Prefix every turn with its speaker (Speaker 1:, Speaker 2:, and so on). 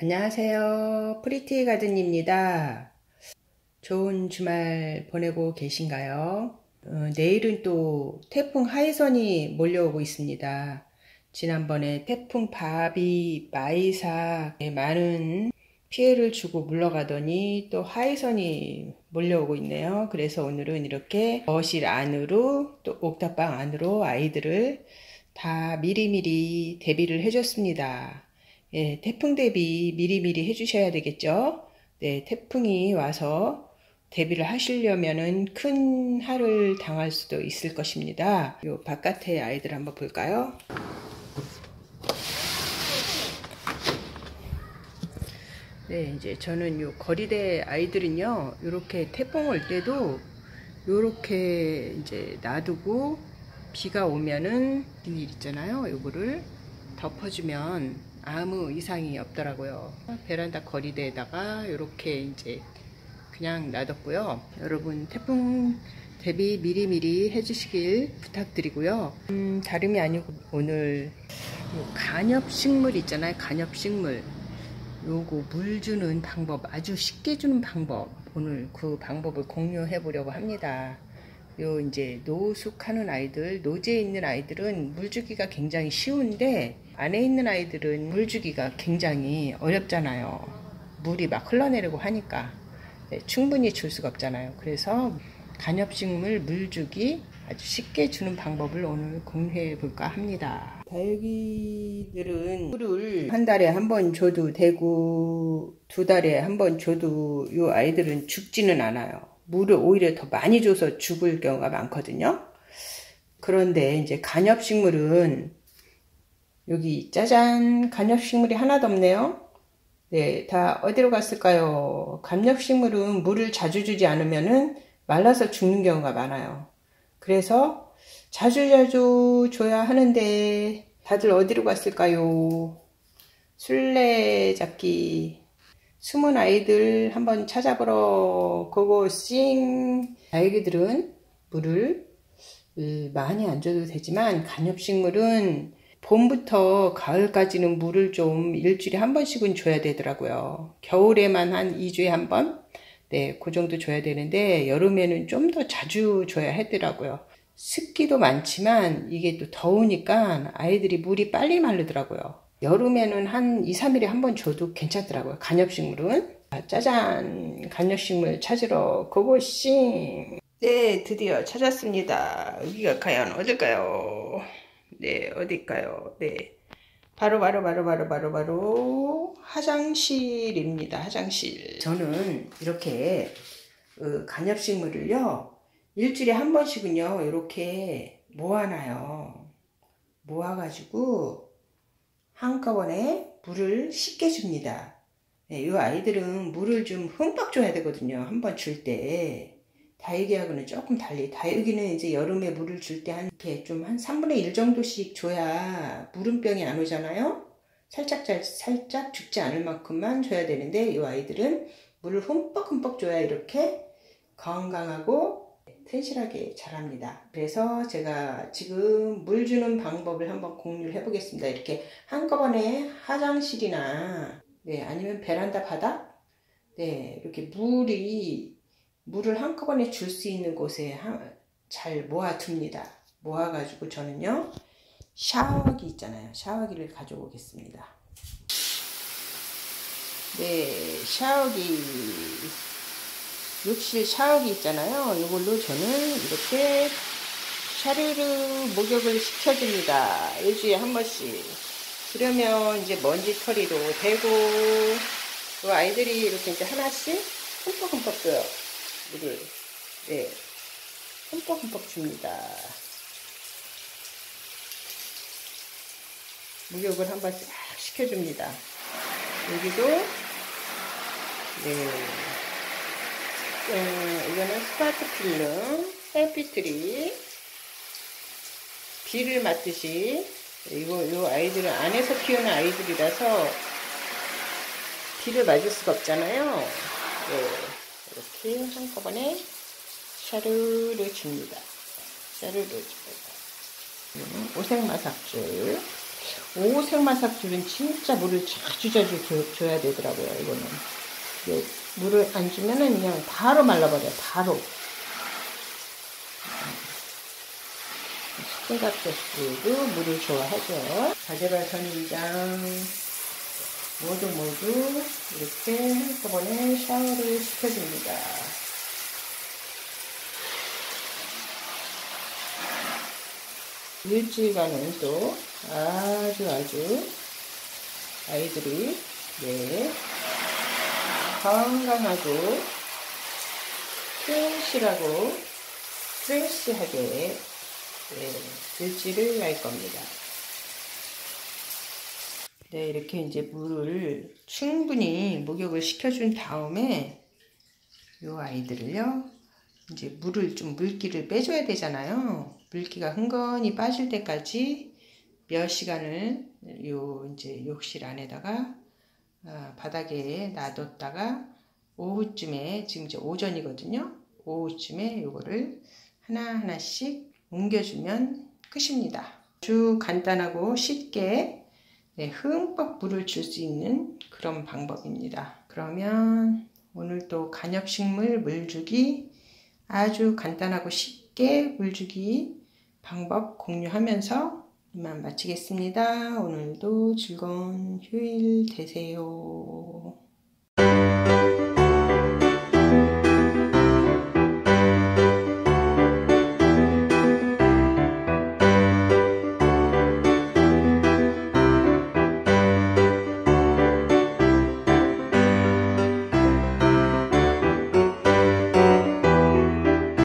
Speaker 1: 안녕하세요. 프리티 가든입니다. 좋은 주말 보내고 계신가요? 내일은 또 태풍 하이선이 몰려오고 있습니다. 지난번에 태풍 바비, 마이삭에 많은 피해를 주고 물러가더니 또 하이선이 몰려오고 있네요. 그래서 오늘은 이렇게 거실 안으로 또 옥탑방 안으로 아이들을 다 미리미리 대비를 해줬습니다. 예, 태풍 대비 미리미리 해주셔야 되겠죠? 네, 태풍이 와서 대비를 하시려면은 큰 해를 당할 수도 있을 것입니다. 요 바깥에 아이들 한번 볼까요? 네, 이제 저는 요 거리대 아이들은요, 요렇게 태풍 올 때도 요렇게 이제 놔두고 비가 오면은 비닐 있잖아요. 요거를 덮어주면 아무 이상이 없더라고요. 베란다 거리대에다가 요렇게 이제 그냥 놔뒀고요. 여러분 태풍 대비 미리미리 해주시길 부탁드리고요. 다름이 아니고 오늘 요 간엽식물 있잖아요. 간엽식물 요거 물 주는 방법, 아주 쉽게 주는 방법, 오늘 그 방법을 공유해 보려고 합니다. 요 이제 노숙하는 아이들, 노지에 있는 아이들은 물 주기가 굉장히 쉬운데 안에 있는 아이들은 물 주기가 굉장히 어렵잖아요. 물이 막 흘러내리고 하니까 충분히 줄 수가 없잖아요. 그래서 간엽식물 물 주기 아주 쉽게 주는 방법을 오늘 공유해 볼까 합니다. 다육이들은 물을 한 달에 한 번 줘도 되고 두 달에 한 번 줘도 이 아이들은 죽지는 않아요. 물을 오히려 더 많이 줘서 죽을 경우가 많거든요. 그런데 이제 간엽식물은 여기 짜잔, 간엽식물이 하나도 없네요. 네, 다 어디로 갔을까요? 간엽식물은 물을 자주 주지 않으면은 말라서 죽는 경우가 많아요. 그래서 자주자주 줘야 하는데 다들 어디로 갔을까요? 술래잡기 숨은 아이들 한번 찾아보러 고고싱. 다육이들은 물을 많이 안 줘도 되지만 간엽식물은 봄부터 가을까지는 물을 좀 일주일에 한 번씩은 줘야 되더라고요. 겨울에만 한 2주에 한 번? 네, 그 정도 줘야 되는데 여름에는 좀 더 자주 줘야 하더라고요. 습기도 많지만 이게 또 더우니까 아이들이 물이 빨리 마르더라고요. 여름에는 한 2, 3일에 한 번 줘도 괜찮더라고요. 간엽식물은. 짜잔, 간엽식물 찾으러 고고싱. 네, 드디어 찾았습니다. 여기가 과연 어딜까요? 네, 어딜까요? 네. 바로 화장실입니다. 화장실. 저는 이렇게 간엽식물을요 일주일에 한 번씩은요 이렇게 모아놔요. 모아가지고 한꺼번에 물을 쉽게 줍니다. 네, 이 아이들은 물을 좀 흠뻑 줘야 되거든요. 한 번 줄 때. 다육이하고는 조금 달리, 다육이는 이제 여름에 물을 줄 때 이렇게 좀 한 3분의 1 정도씩 줘야 물음병이 안 오잖아요. 살짝 죽지 않을 만큼만 줘야 되는데 이 아이들은 물을 흠뻑 줘야 이렇게 건강하고 튼실하게 자랍니다. 그래서 제가 지금 물 주는 방법을 한번 공유를 해 보겠습니다. 이렇게 한꺼번에 화장실이나 네, 아니면 베란다 바닥, 네, 이렇게 물을 한꺼번에 줄 수 있는 곳에 잘 모아둡니다. 모아가지고 저는요 샤워기 있잖아요. 샤워기를 가져오겠습니다. 네, 샤워기, 욕실 샤워기 있잖아요. 이걸로 저는 이렇게 샤르르 목욕을 시켜줍니다. 일주일에 한 번씩. 그러면 이제 먼지 털이도 되고, 또 아이들이 이렇게 이제 하나씩 흠뻑 줘요. 물을. 네, 흠뻑 줍니다. 목욕을 한번 싹 시켜줍니다. 여기도 네, 이거는 스마트 필름 셀피트리 비를 맞듯이 요 아이들은 안에서 키우는 아이들이라서 비를 맞을 수가 없잖아요. 네, 이렇게 한꺼번에 샤르르 줍니다. 샤르르 줍니다. 오색마삭줄. 오색마삭줄은 진짜 물을 자주 줘야 되더라고요. 이거는 물을 안 주면은 그냥 바로 말라버려요. 바로. 스킨가스도 물을 좋아하죠. 가재발 선인장 모두 이렇게 한꺼번에 샤워를 시켜줍니다. 일주일간은 또 아주 아이들이 건강하고 튼실하고 프레시하게 일지를 할 겁니다. 네, 이렇게 이제 물을 충분히 목욕을 시켜준 다음에 요 아이들을요, 이제 물기를 빼줘야 되잖아요. 물기가 흥건히 빠질 때까지 몇 시간을 이제 욕실 안에다가 바닥에 놔뒀다가 오후쯤에, 지금 이제 오전이거든요. 오후쯤에 요거를 하나하나씩 옮겨주면 끝입니다. 아주 간단하고 쉽게 흠뻑 물을 줄 수 있는 그런 방법입니다. 그러면 오늘도 간엽식물 물주기 아주 간단하고 쉽게 물주기 방법 공유하면서 이만 마치겠습니다. 오늘도 즐거운 휴일 되세요.